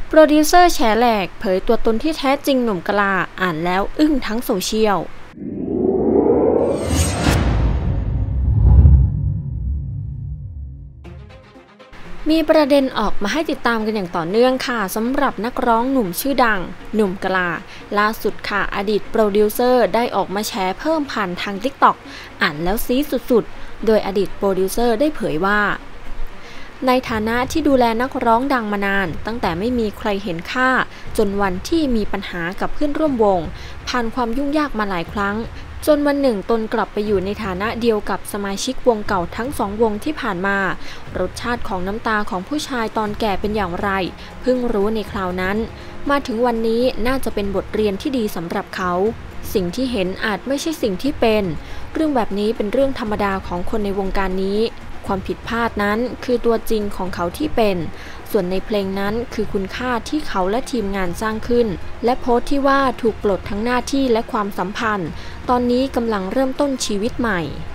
โปรดิวเซอร์แฉแหลกเผยตัวตนที่แท้จริงหนุ่มกลาอ่านแล้วอึ้งทั้งโซเชียลมีประเด็นออกมาให้ติดตามกันอย่างต่อเนื่องค่ะสำหรับนักร้องหนุ่มชื่อดังหนุ่มกลาล่าสุดค่ะอดีตโปรดิวเซอร์ได้ออกมาแชร์เพิ่มผ่านทาง TikTok อ่านแล้วซี้สุดๆโดยอดีตโปรดิวเซอร์ได้เผยว่าในฐานะที่ดูแลนักร้องดังมานานตั้งแต่ไม่มีใครเห็นค่าจนวันที่มีปัญหากับเพื่อนร่วมวงผ่านความยุ่งยากมาหลายครั้งจนวันหนึ่งตนกลับไปอยู่ในฐานะเดียวกับสมาชิกวงเก่าทั้งสองวงที่ผ่านมารสชาติของน้ำตาของผู้ชายตอนแก่เป็นอย่างไรเพิ่งรู้ในคราวนั้นมาถึงวันนี้น่าจะเป็นบทเรียนที่ดีสำหรับเขาสิ่งที่เห็นอาจไม่ใช่สิ่งที่เป็นเรื่องแบบนี้เป็นเรื่องธรรมดาของคนในวงการนี้ความผิดพลาดนั้นคือตัวจริงของเขาที่เป็นส่วนในเพลงนั้นคือคุณค่าที่เขาและทีมงานสร้างขึ้นและโพสต์ที่ว่าถูกปลดทั้งหน้าที่และความสัมพันธ์ตอนนี้กำลังเริ่มต้นชีวิตใหม่